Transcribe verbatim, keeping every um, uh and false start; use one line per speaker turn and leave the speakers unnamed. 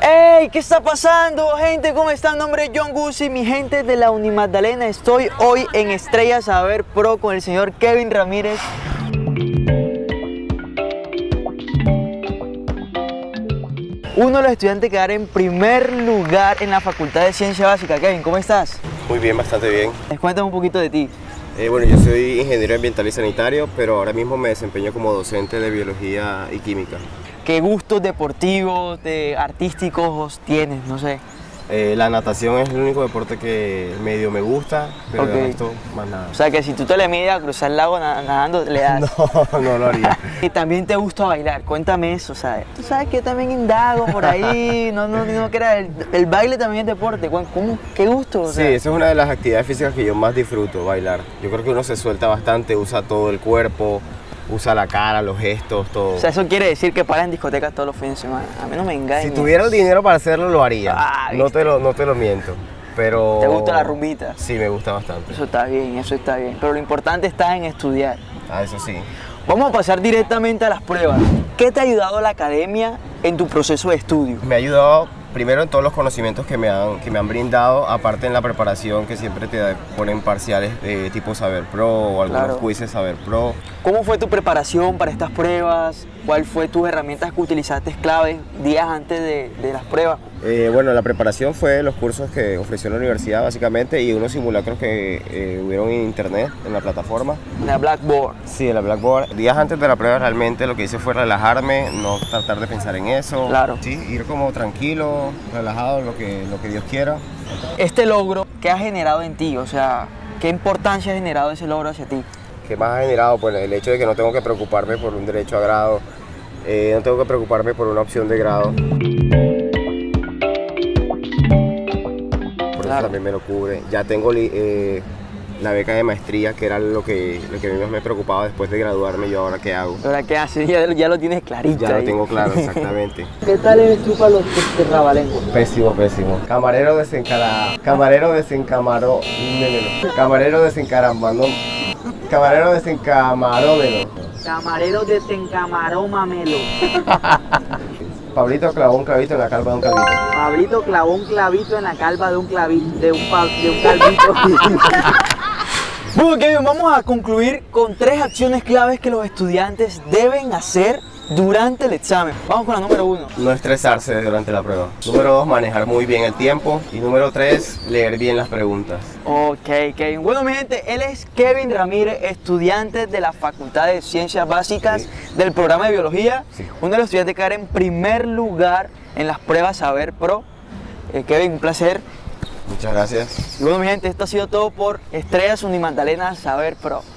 ¡Hey! ¿Qué está pasando, gente? ¿Cómo están? Nombre es John Guzzi, mi gente de la Unimagdalena. Estoy hoy en Estrella Saber Pro con el señor Kevin Ramírez. Uno de los estudiantes que quedar en primer lugar en la Facultad de Ciencia Básica. Kevin, ¿cómo estás?
Muy bien, bastante bien.
Les cuéntame un poquito de ti.
Eh, bueno, yo soy ingeniero ambiental y sanitario, pero ahora mismo me desempeño como docente de biología y química.
¿Qué gustos deportivos, de artísticos tienes? No sé.
Eh, la natación es el único deporte que medio me gusta, pero
Ok.
de resto más nada.
O sea que si tú te le mides a cruzar el lago nadando, le das.
No, no lo haría.
Y también te gusta bailar, cuéntame eso, ¿sabes? Tú sabes que yo también indago por ahí, no, no, no que era el, el baile también es deporte, ¿cómo? ¿Qué gusto? O
Sí,
sea,
esa es una de las actividades físicas que yo más disfruto, bailar. Yo creo que uno se suelta bastante, usa todo el cuerpo, usa la cara, los gestos, todo.
o sea, eso quiere decir que paras en discotecas todos los fines de semana. A mí no me engañes.
Si tuviera el dinero para hacerlo, lo haría.
Ah,
no, te lo, no te lo miento, pero...
¿Te gusta la rumbita?
Sí, me gusta bastante.
Eso está bien, eso está bien. Pero lo importante está en estudiar.
Ah, eso sí.
Vamos a pasar directamente a las pruebas. ¿Qué te ha ayudado la academia en tu proceso de estudio?
Me ha ayudado primero en todos los conocimientos que me han, que me han brindado, aparte en la preparación que siempre te ponen parciales de tipo Saber Pro o algunos
Claro.
quizzes Saber Pro.
¿Cómo fue tu preparación para estas pruebas? ¿Cuál fue tus herramientas que utilizaste claves días antes de, de las pruebas?
Eh, bueno, la preparación fue los cursos que ofreció la universidad básicamente y unos simulacros que eh, hubieron en internet, en la plataforma.
En la Blackboard.
Sí, en la Blackboard. Días antes de la prueba realmente lo que hice fue relajarme, no tratar de pensar en eso.
Claro.
Sí, ir como tranquilo, relajado, lo que, lo que Dios quiera.
Este logro, ¿qué ha generado en ti? O sea, ¿qué importancia ha generado ese logro hacia ti?
¿Qué más ha generado? Pues el hecho de que no tengo que preocuparme por un derecho a grado, eh, no tengo que preocuparme por una opción de grado. Por
Claro.
eso también me lo cubre. Ya tengo eh, la beca de maestría, que era lo que, lo que más me preocupaba después de graduarme. ¿Yo ahora qué hago?
Ahora, ¿qué haces? Ya, ya lo tienes clarito.
Ya lo
ahí.
tengo claro, exactamente.
¿Qué tal eres tú para los terrabalenguas?
Pésimo, pésimo. Camarero desencarado. Camarero desencamaró. Camarero desencaramando. Camarero desencamarómelo.
Camarero desencamaró mamelo.
Pablito clavó un clavito en la calva de un calvito.
Pablito clavó un clavito en la calva de un clavito, de un, pa- de un calvito. Bueno, Kevin, vamos a concluir con tres acciones claves que los estudiantes deben hacer durante el examen. Vamos con la número uno.
No estresarse durante la prueba. Número dos, manejar muy bien el tiempo. Y número tres, leer bien las preguntas.
Ok, Kevin. Bueno, mi gente, él es Kevin Ramírez, estudiante de la Facultad de Ciencias Básicas
Sí.
del programa de Biología.
Sí.
Uno de los estudiantes que quedar en primer lugar en las pruebas Saber Pro. Eh, Kevin, un placer.
Muchas gracias.
Y bueno, mi gente, esto ha sido todo por Estrellas Unimagdalena Saber Pro.